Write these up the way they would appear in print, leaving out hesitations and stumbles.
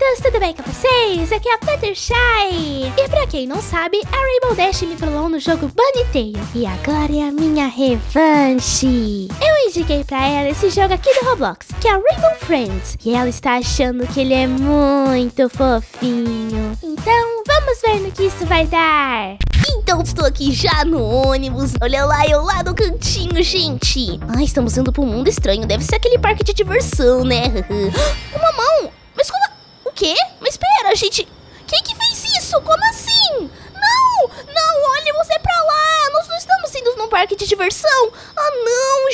amigos, tudo bem com vocês? Aqui é a Fluttershy. E pra quem não sabe, a Rainbow Dash me trollou no jogo Bunny Tail. E agora é a minha revanche. Eu indiquei pra ela esse jogo aqui do Roblox, que é o Rainbow Friends. E ela está achando que ele é muito fofinho. Então, vamos ver no que isso vai dar. Então estou aqui já no ônibus. Olha lá, eu lá no cantinho, gente. Estamos indo para um mundo estranho. Deve ser aquele parque de diversão, né? Uma mão. Mas como... O quê? Mas espera, gente. Quem que fez isso? Como assim? Não, ônibus é pra lá. Nós não estamos indo num parque de diversão. Não,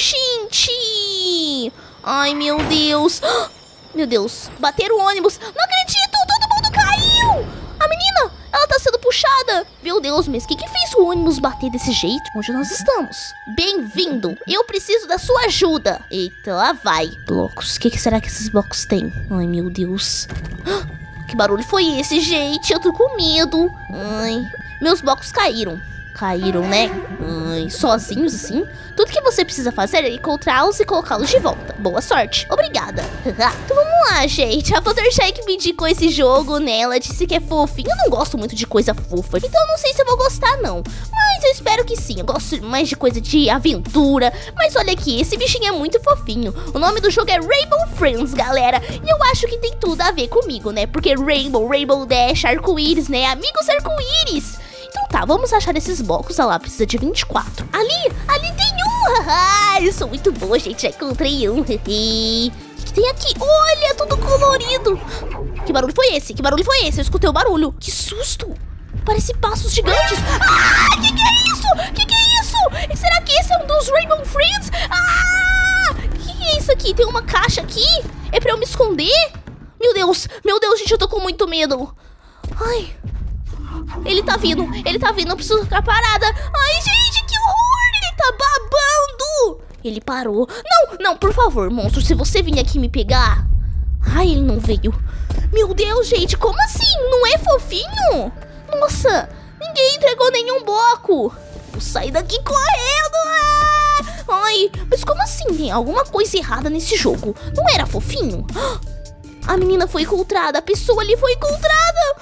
gente. Ai, meu Deus. Meu Deus, bateram o ônibus. Não acredito, todo mundo caiu. A menina, ela tá sendo puxada. Meu Deus, mas o que fez o ônibus bater desse jeito? Onde nós estamos? Bem-vindo. Eu preciso da sua ajuda. Eita, lá vai. Blocos. O que será que esses blocos têm? Ai, meu Deus. Que barulho foi esse, gente? Eu tô com medo. Ai, meus blocos caíram. Caíram, né? Sozinhos assim? Tudo que você precisa fazer é encontrá-los e colocá-los de volta. Boa sorte. Obrigada. Então vamos lá, gente. A Fluttershy que me indicou esse jogo, né? Ela disse que é fofinho. Eu não gosto muito de coisa fofa, então não sei se eu vou gostar, não. Mas eu espero que sim. Eu gosto mais de coisa de aventura. Mas olha aqui, esse bichinho é muito fofinho. O nome do jogo é Rainbow Friends, galera. E eu acho que tem tudo a ver comigo, né? Porque Rainbow Dash, arco-íris, né? Amigos arco-íris. Então tá, vamos achar esses blocos. Olha lá, precisa de 24. Ali tem um. Eu sou muito boa, gente. Já encontrei um. O que tem aqui? Olha, tudo colorido. Que barulho foi esse? Eu escutei o barulho. Que susto. Parece passos gigantes. Que é isso? Que é isso? Será que esse é um dos Rainbow Friends? Que é isso aqui? Tem uma caixa aqui? É pra eu me esconder? Meu Deus, gente, eu tô com muito medo. Ai... Ele tá vindo, eu preciso ficar parada. Ai, gente, que horror, ele tá babando. Ele parou. Não, por favor, monstro, se você vir aqui me pegar. Ai, ele não veio. Meu Deus, gente, como assim? Não é fofinho? Nossa, ninguém entregou nenhum bloco. Vou sair daqui correndo. Ai, mas como assim? Tem alguma coisa errada nesse jogo. Não era fofinho? A menina foi encontrada, a pessoa ali foi encontrada.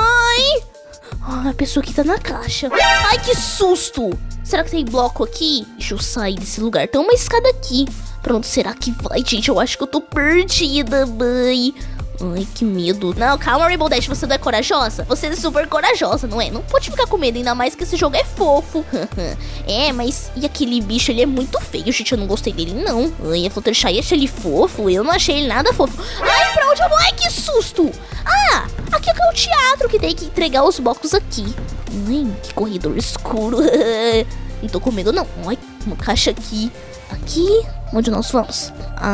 A pessoa que tá na caixa. Ai, que susto. Será que tem bloco aqui? Deixa eu sair desse lugar. Tem uma escada aqui. Pra onde será que vai, gente? Eu acho que eu tô perdida, mãe. Ai, que medo. Não, calma, Rainbow Dash, você não é corajosa? Você é super corajosa, não é? Não pode ficar com medo, ainda mais que esse jogo é fofo. Mas... E aquele bicho, ele é muito feio, gente. Eu não gostei dele, não. Ai, a Fluttershy achei ele fofo. Eu não achei ele nada fofo. Ai, pra onde eu vou? Ai, que susto. Aqui é o teatro que tem que entregar os blocos aqui. Ai, que corredor escuro. Não tô com medo, não. Ai, uma caixa aqui. Aqui, onde nós vamos?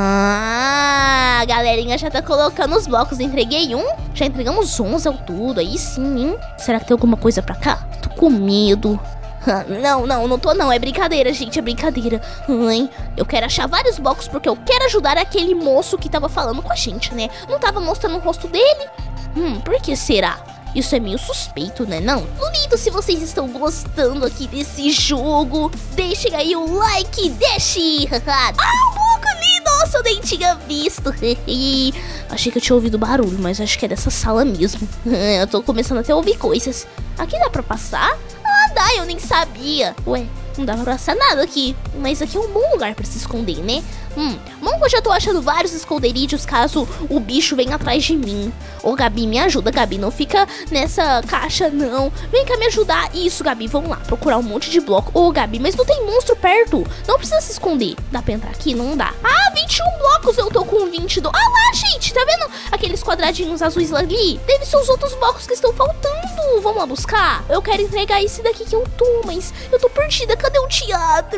A galerinha já tá colocando os blocos. Entreguei um, já entregamos 11 ao todo. Aí sim, hein? Será que tem alguma coisa pra cá? Tô com medo. Não tô não, é brincadeira, gente, é brincadeira. Eu quero achar vários blocos porque eu quero ajudar aquele moço que tava falando com a gente, né? Não tava mostrando o rosto dele? Por que será? Isso é meio suspeito, né, não? Duvido se vocês estão gostando aqui desse jogo. Deixem aí o like, deixe. O bloco ali, nossa, eu nem tinha visto. Achei que eu tinha ouvido barulho, mas acho que é dessa sala mesmo. Eu tô começando até a ouvir coisas. Aqui dá pra passar? Dá, eu nem sabia. Ué, não dá pra passar nada aqui. Mas aqui é um bom lugar pra se esconder, né? Bom que eu já tô achando vários esconderijos caso o bicho venha atrás de mim. Ô, Gabi, me ajuda, Gabi. Não fica nessa caixa, não. Vem cá me ajudar. Isso, Gabi, vamos lá. Procurar um monte de bloco. Ô, Gabi, mas não tem monstro perto. Não precisa se esconder. Dá pra entrar aqui? Não dá. 21 blocos. Eu tô com 22. Lá, gente. Tá vendo? Aqueles quadradinhos azuis ali. Deve ser os outros blocos que estão faltando. Vamos lá buscar? Eu quero entregar esse daqui que eu tô, mas eu tô perdida. Cadê o teatro?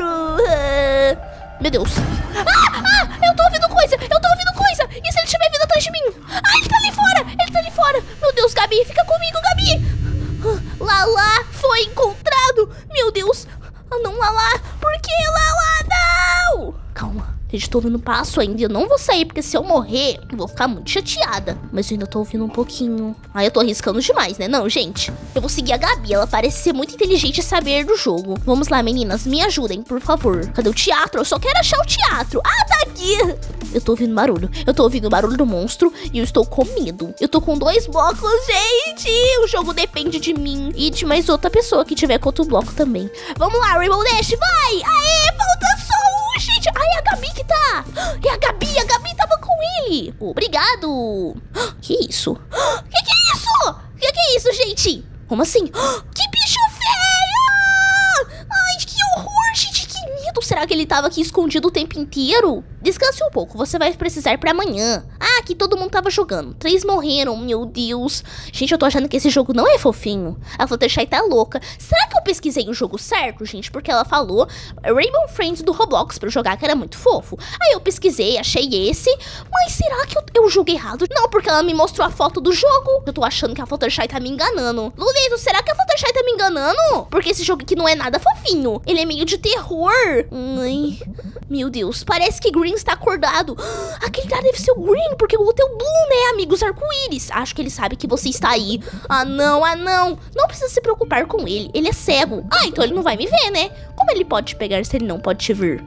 Meu Deus. Eu tô ouvindo coisa. E se ele estiver vindo atrás de mim? Ele tá ali fora. Meu Deus, Gabi, fica comigo, Gabi. Lala foi encontrado. Meu Deus. Não, Lala. Por que, Lala? Não. Calma. Gente, tô ouvindo passo ainda. Eu não vou sair, porque se eu morrer, eu vou ficar muito chateada. Mas eu ainda tô ouvindo um pouquinho. Eu tô arriscando demais, né? Não, gente. Eu vou seguir a Gabi. Ela parece ser muito inteligente e saber do jogo. Vamos lá, meninas. Me ajudem, por favor. Cadê o teatro? Eu só quero achar o teatro. Ah, tá aqui. Eu tô ouvindo barulho. Eu tô ouvindo o barulho do monstro e eu estou com medo. Eu tô com 2 blocos, gente. O jogo depende de mim e de mais outra pessoa que tiver com outro bloco também. Vamos lá, Rainbow Dash, vai! Aê, falta só um, gente. Ai, é a Gabi que tá. É a Gabi tava com ele. Obrigado. Que isso? Que é isso? Que é isso, gente? Como assim? Que bicho feio! Ai, que horror, gente, que medo. Será que ele tava aqui escondido o tempo inteiro? Descanse um pouco, você vai precisar pra amanhã. Ah, aqui todo mundo tava jogando. 3 morreram, meu Deus. Gente, eu tô achando que esse jogo não é fofinho. A Fluttershy tá louca. Será que eu pesquisei o jogo certo, gente? Porque ela falou Rainbow Friends do Roblox pra eu jogar, que era muito fofo. Aí eu pesquisei, achei esse. Mas será que eu joguei errado? Não, porque ela me mostrou a foto do jogo. Eu tô achando que a Fluttershy tá me enganando. Lulito, será que a Fluttershy tá me enganando? Porque esse jogo aqui não é nada fofinho. Ele é meio de terror. Ai, meu Deus, parece que Green está acordado. Aquele cara deve ser o Green, porque o outro é o Blue, né, amigos arco-íris? Acho que ele sabe que você está aí. Ah, não, ah, não. Não precisa se preocupar com ele. Ele é cego. Ah, então ele não vai me ver, né? Como ele pode te pegar se ele não pode te ver?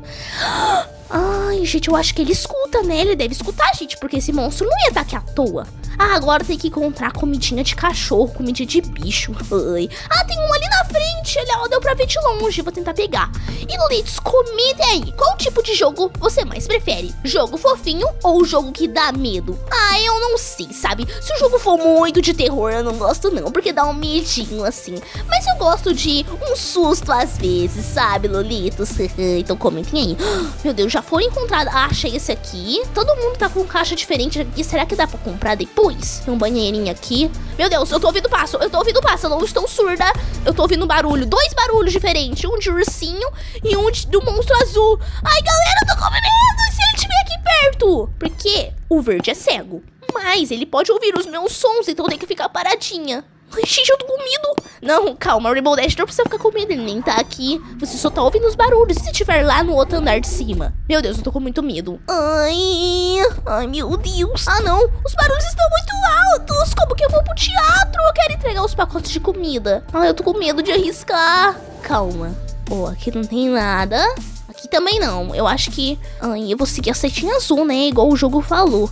Ai, gente, eu acho que ele escuta, né? Ele deve escutar, gente, porque esse monstro não ia estar aqui à toa. Ah, agora tem que encontrar comidinha de cachorro, comidinha de bicho. Ai. Ah, tem um ali na frente. Ele, ó, deu pra ver de longe. Vou tentar pegar. E, Lolitos, comida aí. Qual tipo de jogo você mais prefere? Jogo fofinho ou jogo que dá medo? Ah, eu não sei, sabe? Se o jogo for muito de terror, eu não gosto não, porque dá um medinho assim. Mas eu gosto de um susto às vezes, sabe, Lolitos? Então comentem aí. Meu Deus, já foi encontrado. Ah, achei esse aqui. Todo mundo tá com caixa diferente aqui. Será que dá pra comprar depois? Tem um banheirinho aqui. Meu Deus, eu tô ouvindo passo. Eu não estou surda. Eu tô ouvindo barulho. 2 barulhos diferentes. Um de ursinho e um do monstro azul. Ai, galera, eu tô com medo se ele estiver aqui perto. Porque o verde é cego. Mas ele pode ouvir os meus sons, então eu tenho que ficar paradinha. Ai, gente, eu tô com medo. Não, calma, Rainbow Dash não precisa ficar com medo. Ele nem tá aqui. Você só tá ouvindo os barulhos. E se estiver lá no outro andar de cima? Meu Deus, eu tô com muito medo. Ai, meu Deus. Ah, não. Os barulhos estão muito altos. Como que eu vou pro teatro? Eu quero entregar os pacotes de comida. Ai, eu tô com medo de arriscar. Calma. Ó, aqui não tem nada. Aqui também não. Eu acho que... Ai, eu vou seguir a setinha azul, né? Igual o jogo falou.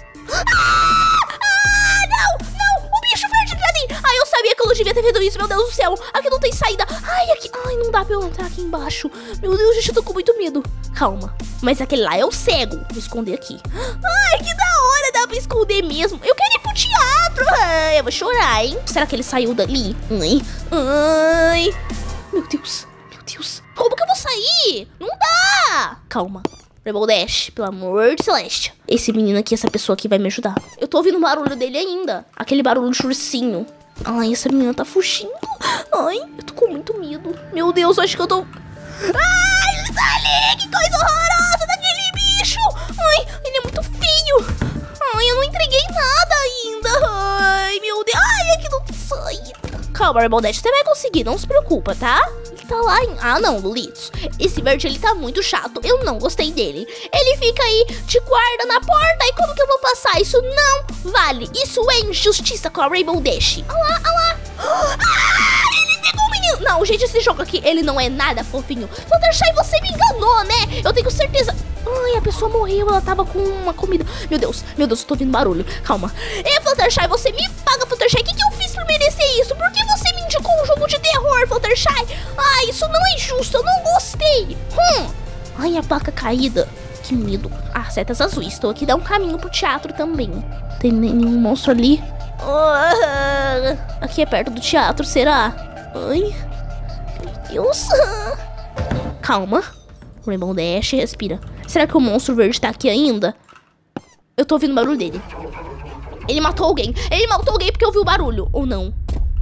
Ai, eu sabia que eu não devia ter feito isso, meu Deus do céu. Aqui não tem saída. Ai, aqui. Ai, não dá pra eu entrar aqui embaixo. Meu Deus, gente, eu tô com muito medo. Calma. Mas aquele lá é o cego. Vou esconder aqui. Ai, que da hora. Dá pra esconder mesmo. Eu quero ir pro teatro. Ai, eu vou chorar, hein? Será que ele saiu dali? Ai. Meu Deus. Meu Deus. Como que eu vou sair? Não dá. Calma. Rainbow Dash, pelo amor de Celeste. Esse menino aqui, essa pessoa aqui vai me ajudar. Eu tô ouvindo o barulho dele ainda. Aquele barulho de ursinho. Ai, essa menina tá fugindo. Ai, eu tô com muito medo. Meu Deus, acho que eu tô... Ai, ele tá ali! Que coisa horrorosa daquele bicho! Ai, ele é muito feio. Ai, eu não entreguei nada ainda. Ai, meu Deus. Ai, aqui não tem saída. Calma, Rainbow Dash, você vai conseguir, não se preocupa, tá? Ele tá lá em... Ah, não, Lulitos. Esse verde, ele tá muito chato. Eu não gostei dele. Ele fica aí de guarda na porta. E como que eu vou passar? Isso não vale. Isso é injustiça com a Rainbow Dash. Olha lá, olha lá. Ah, ele pegou o menino. Não, gente, esse jogo aqui, ele não é nada fofinho. Fluttershy, você me enganou, né? Eu tenho certeza... Ai, a pessoa morreu, ela tava com uma comida. Meu Deus, eu tô ouvindo barulho. Calma. E Fluttershy, você me paga, Fluttershy. O que eu fiz pra merecer isso? Por que você me indicou um jogo de terror, Fluttershy? Ai, isso não é justo, eu não gostei. Ai, a placa caída. Que medo. Ah, setas azuis. Estou aqui, dá um caminho pro teatro também. Tem nenhum monstro ali? Aqui é perto do teatro, será? Ai, meu Deus. Calma. Rainbow Dash, respira. Será que o monstro verde tá aqui ainda? Eu tô ouvindo o barulho dele. Ele matou alguém. Ele matou alguém porque ouviu o barulho. Ou não?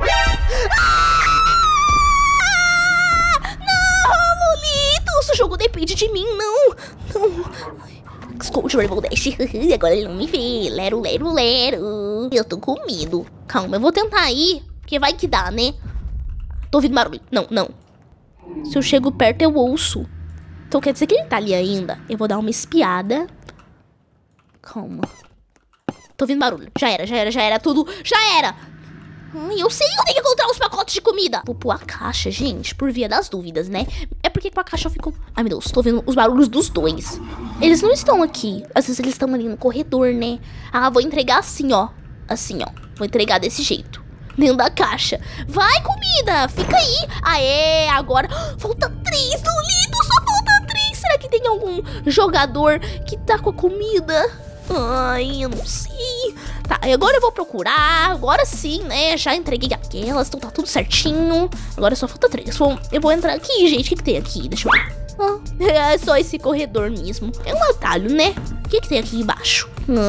Não, Lolitos. O jogo depende de mim, não. Esconde o Rainbow Dash. Agora ele não me vê. Lero, lero, lero. Eu tô com medo. Calma, eu vou tentar ir. Porque vai que dá, né? Tô ouvindo barulho. Não. Se eu chego perto, eu ouço. Então quer dizer que ele tá ali ainda. Eu vou dar uma espiada. Calma. Tô ouvindo barulho. Já era tudo. Já era. Ai, eu sei que eu tenho que encontrar os pacotes de comida. Vou pôr a caixa, gente, por via das dúvidas, né? É porque com a caixa eu fico... Ai, meu Deus, tô ouvindo os barulhos dos dois. Eles não estão aqui. Às vezes eles estão ali no corredor, né? Ah, vou entregar assim, ó. Assim, ó. Vou entregar desse jeito. Dentro da caixa. Vai, comida! Fica aí. Aê, agora... Falta 3, Lolito, só falta 3. Será que tem algum jogador que tá com a comida? Ai, eu não sei. Tá, agora eu vou procurar. Agora sim, né? Já entreguei aquelas, então tá tudo certinho. Agora só falta 3. Eu vou entrar aqui, gente. O que tem aqui? Deixa eu ver. É só esse corredor mesmo. É um atalho, né? O que tem aqui embaixo?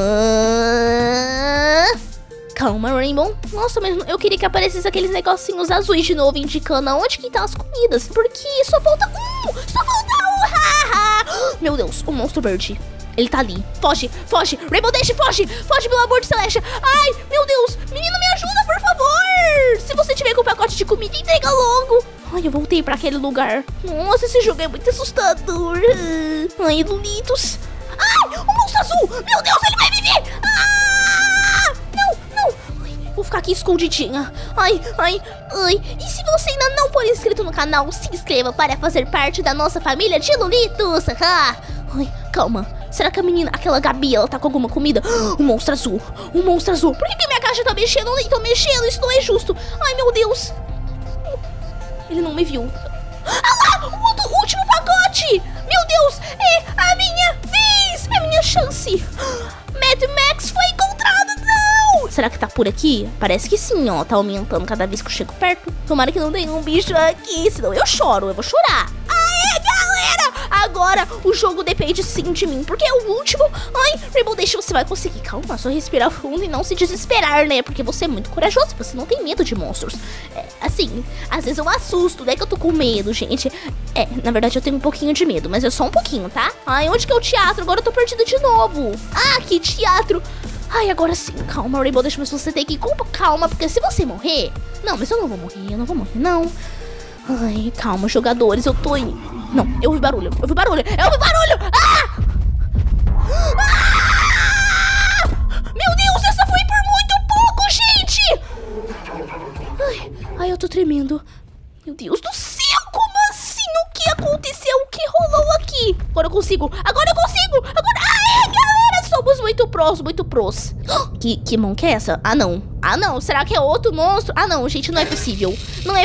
Calma, Rainbow. Nossa, mas eu queria que aparecesse aqueles negocinhos azuis de novo, indicando aonde que tá as comidas. Porque só falta um! Só falta um! Haha! Meu Deus, o monstro verde. Ele tá ali. Foge, foge. Rainbow Dash, foge. Foge, pelo amor de Celestia. Ai, meu Deus. Menino, me ajuda, por favor. Se você tiver com o pacote de comida, entrega logo. Ai, eu voltei pra aquele lugar. Nossa, esse jogo é muito assustador. Ai, Lolitos. Ai, o monstro azul. Meu Deus, ele vai me ver. Ah! Não, não. Ai, vou ficar aqui escondidinha. Ai. E se você ainda não for inscrito no canal, se inscreva para fazer parte da nossa família de Lolitos. Ai, calma. Será que a menina, aquela Gabi, ela tá com alguma comida? Um monstro azul. Um monstro azul. Por que minha caixa tá mexendo? Eu nem tô mexendo. Isso não é justo. Ai, meu Deus. Ele não me viu. Ah lá! O último pacote! Meu Deus! É a minha vez! É a minha chance! Mad Max foi encontrado! Não! Será que tá por aqui? Parece que sim, ó. Tá aumentando cada vez que eu chego perto. Tomara que não tenha um bicho aqui. Senão eu choro. Eu vou chorar. Aê, galera! Agora o jogo depende sim de mim, porque é o último. Ai, Rainbow Dash, você vai conseguir. Calma, só respirar fundo e não se desesperar, né? Porque você é muito corajoso, você não tem medo de monstros. É, assim, às vezes eu assusto, né? Que eu tô com medo, gente. É, na verdade eu tenho um pouquinho de medo, mas é só um pouquinho, tá? Ai, onde que é o teatro? Agora eu tô perdida de novo. Ah, que teatro. Ai, agora sim, calma, Rainbow Dash, mas você tem que ir com calma, porque se você morrer... Não, mas eu não vou morrer, não. Ai, calma, jogadores, eu tô indo. Não, eu ouvi barulho. Ah! Ah! Meu Deus, essa foi por muito pouco, gente! Ai, eu tô tremendo. Meu Deus do céu, como assim? O que aconteceu? O que rolou aqui? Agora eu consigo! Aê, galera! Somos muito pros. Que mão que é essa? Ah, não. Será que é outro monstro? Ah, não, gente, não é possível.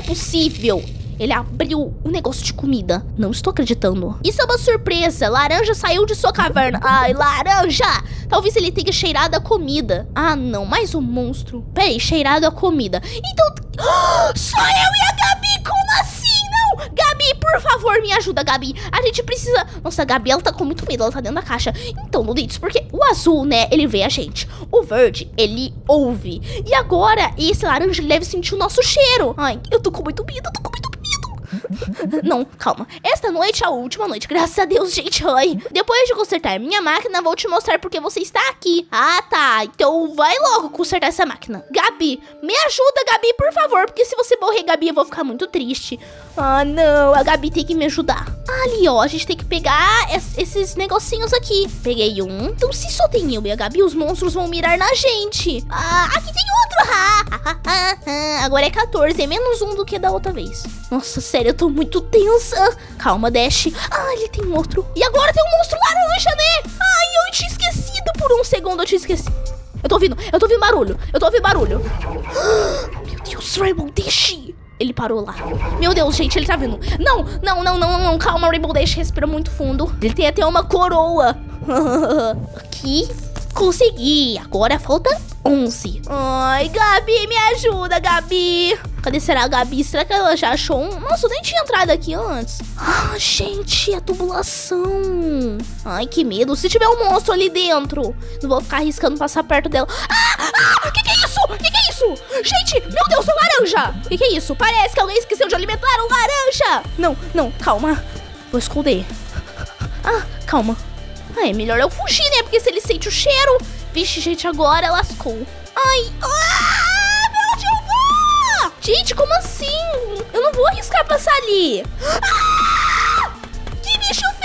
Ele abriu um negócio de comida. Não estou acreditando. Isso é uma surpresa. Laranja saiu de sua caverna. Ai, laranja! Talvez ele tenha cheirado a comida. Ah, não. Mais um monstro. Peraí, cheirado a comida. Então... Só eu e a Gabi? Como assim? Não! Gabi, por favor, me ajuda, Gabi. A gente precisa... Nossa, a Gabi, ela tá com muito medo. Ela tá dentro da caixa. Então, Lolitos, porque o azul, né, ele vê a gente. O verde, ele ouve. E agora, esse laranja, ele deve sentir o nosso cheiro. Ai, eu tô com muito medo. Não, calma. Esta noite é a última noite, graças a Deus, gente. Ai. Depois de consertar minha máquina, vou te mostrar porque você está aqui. Ah, tá. Então vai logo consertar essa máquina. Gabi, me ajuda, Gabi, por favor. Porque se você morrer, Gabi, eu vou ficar muito triste. Ah, não. A Gabi tem que me ajudar. Ali, ó. A gente tem que pegar esses negocinhos aqui. Peguei um. Então, se só tem eu e a Gabi, os monstros vão mirar na gente. Ah, aqui tem outro. Agora é 14. É menos um do que da outra vez. Nossa, sério, eu tô muito tensa. Calma, Dash. Ah, ele tem outro. E agora tem um monstro laranja, né? Ai, eu tinha esquecido por um segundo. Eu tô ouvindo barulho. Meu Deus, Rainbow Dash. Ele parou lá. Meu Deus, gente, ele tá vindo. Não. Calma, Rainbow Dash, respira muito fundo. Ele tem até uma coroa. Aqui. Consegui. Agora falta 11. Ai, Gabi, me ajuda, Gabi. Cadê será a Gabi? Será que ela já achou um? Nossa, eu nem tinha entrado aqui antes. Ah, gente, a tubulação. Ai, que medo. Se tiver um monstro ali dentro, não vou ficar arriscando passar perto dela. Que é isso? Gente, meu Deus, um laranja. Que é isso? Parece que alguém esqueceu de alimentar um laranja. Não, calma. Vou esconder. Ah, calma. É melhor eu fugir, né? Porque se ele sente o cheiro... Vixe, gente, agora lascou. Ai, pra onde eu vou? Gente, como assim? Eu não vou arriscar passar ali. Que bicho feio!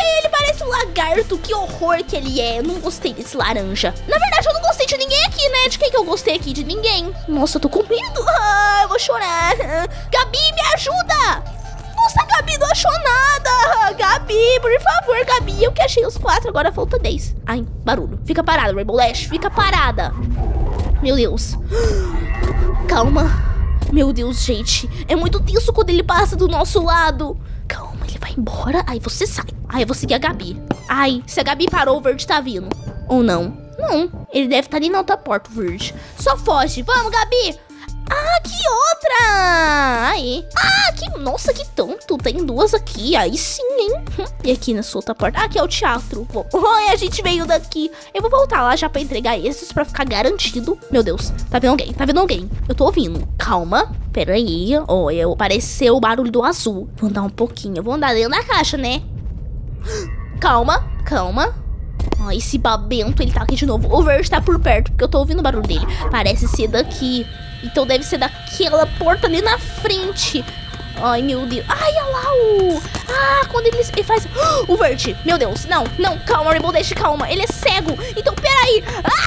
parece um lagarto. Que horror que ele é. Eu não gostei desse laranja. Na verdade, eu não gostei de ninguém aqui, né? De quem que eu gostei aqui? De ninguém. Nossa, eu tô com medo. Eu vou chorar. Gabi, me ajuda. Nossa, a Gabi não achou nada. Gabi, por favor, Gabi. Eu que achei os 4, agora falta 10. Ai, barulho. Fica parada, Rainbow Dash. Fica parada. Meu Deus. Calma. Meu Deus, gente. É muito tenso quando ele passa do nosso lado. Calma, ele vai embora. Aí você sai. Aí eu vou seguir a Gabi. Ai, se a Gabi parou, o verde tá vindo. Ou não? Não. Ele deve estar ali na outra porta, o verde. Só foge. Vamos, Gabi. Ah, que outra! Aí. Ah, que... Nossa, que tonto. Tem 2 aqui. Aí sim, hein? E aqui nessa outra porta. Ah, aqui é o teatro. Oi, a gente veio daqui. Eu vou voltar lá já pra entregar esses pra ficar garantido. Meu Deus. Tá vendo alguém? Tá vendo alguém? Eu tô ouvindo. Calma. Pera aí. Olha, apareceu o barulho do azul. Vou andar um pouquinho. Eu vou andar dentro da caixa, né? Calma. Calma. Ó, esse babento, ele tá aqui de novo. O verde tá por perto, porque eu tô ouvindo o barulho dele. Parece ser daqui. Então deve ser daquela porta ali na frente. Ai, meu Deus. Ai, olha lá o... Ah, quando ele faz... O verde. Meu Deus. Não, não. Calma, Rainbow Dash, calma. Ele é cego. Então, peraí.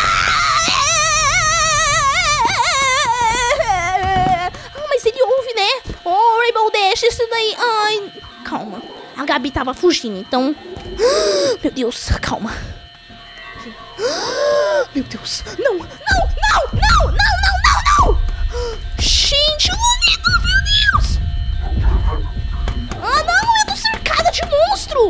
Mas ele ouve, né? Oh, Rainbow Dash, isso daí... Ai, calma. A Gabi tava fugindo, então... Meu Deus, calma. Meu Deus. Não, não, não, não, não, não, não, não. Gente, Lolitos, meu Deus. Ah, não, eu tô cercada de monstro.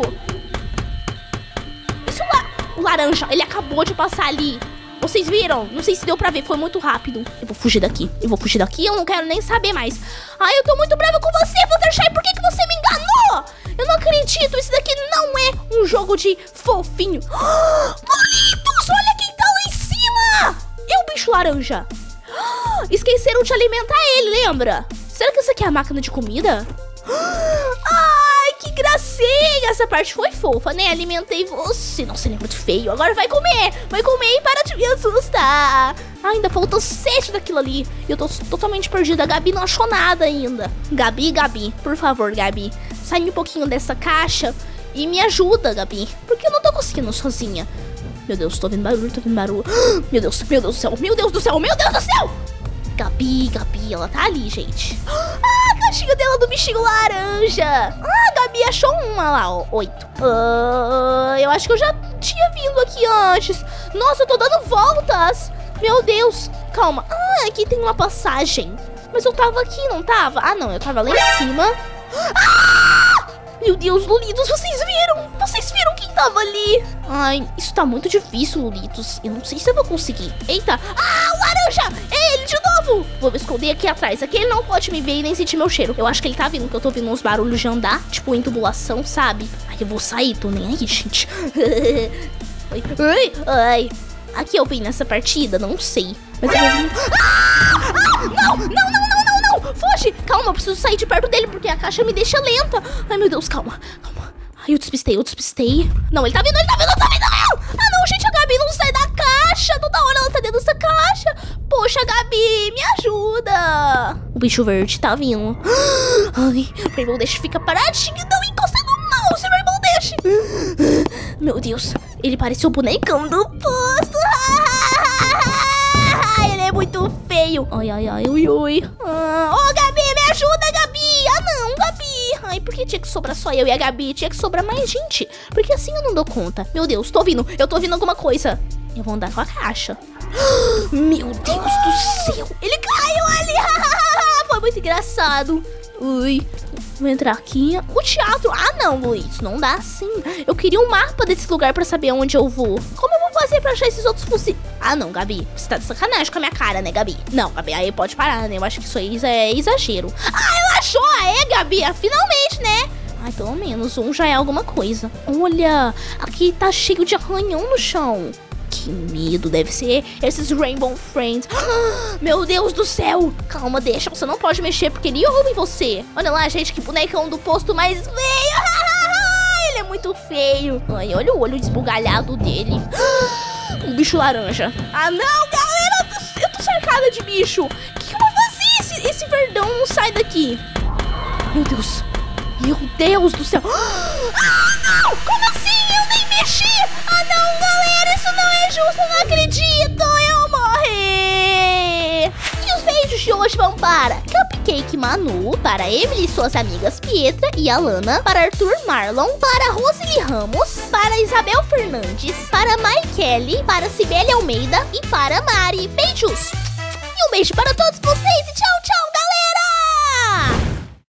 Esse é o laranja, ele acabou de passar ali. Vocês viram? Não sei se deu pra ver, foi muito rápido. Eu vou fugir daqui, eu vou fugir daqui. Eu não quero nem saber mais. Ai, eu tô muito brava com você, Fluttershy. Por que você me enganou? Eu não acredito, esse daqui não é um jogo de fofinho. Lolitos, olha quem tá lá em cima. É o bicho laranja. Esqueceram de alimentar ele, lembra? Será que essa aqui é a máquina de comida? Ai, que gracinha. Essa parte foi fofa, né? Alimentei você. Nossa, ele é muito feio. Agora vai comer e para de me assustar. Ainda faltam 7 daquilo ali. Eu tô totalmente perdida. A Gabi não achou nada ainda. Gabi, por favor, Gabi, sai um pouquinho dessa caixa e me ajuda, Gabi, porque eu não tô conseguindo sozinha. Meu Deus, tô ouvindo barulho, Meu Deus do céu, meu Deus do céu, meu Deus do céu. Gabi, ela tá ali, gente. Ah, a caixinha dela do bichinho laranja. Ah, a Gabi achou uma lá, ó, 8. Eu acho que eu já tinha vindo aqui antes. Nossa, eu tô dando voltas. Meu Deus, calma. Ah, aqui tem uma passagem. Mas eu tava aqui, não tava? Ah, não, eu tava lá em cima. Ah! Meu Deus, Lolitos, vocês viram? Vocês viram quem tava ali? Ai, isso tá muito difícil, Lolitos. Eu não sei se eu vou conseguir. Eita. Ah, o laranja! É ele de novo! Vou me esconder aqui atrás. Aqui ele não pode me ver e nem sentir meu cheiro. Eu acho que ele tá vindo, que eu tô ouvindo uns barulhos de andar. Tipo, em tubulação, sabe? Ai, eu vou sair, tô nem aí, gente. Ai. Aqui eu vim nessa partida? Não sei. Mas eu vou vir... Não! Foge! Calma, eu preciso sair de perto dele, porque a caixa me deixa lenta. Ai, meu Deus, calma. Ai, eu despistei. Não, ele tá vindo! Ah, não, gente, a Gabi não sai da caixa. Toda hora ela tá dentro dessa caixa. Poxa, Gabi, me ajuda. O bicho verde tá vindo. Ai, o Rainbow Dash fica paradinho. Não encosta no mouse, Rainbow Dash. Meu Deus, ele parece o bonecão do posto. Ele é muito feio. Ai. Oh, Gabi, me ajuda, Gabi. Ah, não, Gabi. Ai, por que tinha que sobrar só eu e a Gabi? Tinha que sobrar mais gente. Porque assim eu não dou conta. Meu Deus, eu tô ouvindo alguma coisa. Eu vou andar com a caixa. Meu Deus do céu. Ele caiu ali. Foi muito engraçado. Ui. Vou entrar aqui. O teatro. Ah, não, Luiz. Não dá assim. Eu queria um mapa desse lugar pra saber onde eu vou. Como eu vou fazer pra achar esses outros fuzis? Ah, não, Gabi. Você tá de sacanagem com a minha cara, né, Gabi? Não, Gabi. Aí pode parar, né? Eu acho que isso aí é exagero. Ah, ela achou. Gabi. Finalmente, né? Ai, pelo menos um já é alguma coisa. Olha. Aqui tá cheio de arranhão no chão. Que medo, deve ser esses Rainbow Friends. Meu Deus do céu. Calma, deixa, você não pode mexer porque ele ouve você. Olha lá, gente, que bonecão do posto mais feio. Ele é muito feio. Ai, olha o olho desbugalhado dele. O bicho laranja. Ah, não, galera, eu tô cercada de bicho. O que eu vou fazer? Esse verdão não sai daqui. Meu Deus. Meu Deus do céu. Ah, não! Como assim? Eu nem mexi! Ah, não, galera, isso não é justo, eu não acredito! Eu morri! E os beijos de hoje vão para Cupcake Manu, para Emily e suas amigas Pietra e Alana, para Arthur Marlon, para Rosely Ramos, para Isabel Fernandes, para Maikele, para Cibele Almeida e para Mari. Beijos! E um beijo para todos vocês e tchau!